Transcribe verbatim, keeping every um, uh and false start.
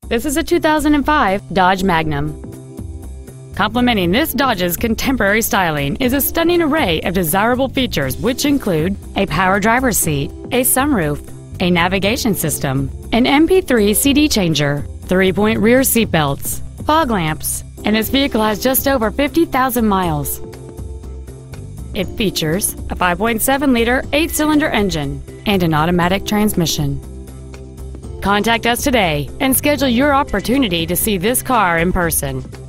This is a two thousand five Dodge Magnum. Complementing this Dodge's contemporary styling is a stunning array of desirable features, which include a power driver's seat, a sunroof, a navigation system, an M P three C D changer, three-point rear seat belts, fog lamps, and this vehicle has just over fifty thousand miles. It features a five point seven liter eight-cylinder engine and an automatic transmission. Contact us today and schedule your opportunity to see this car in person.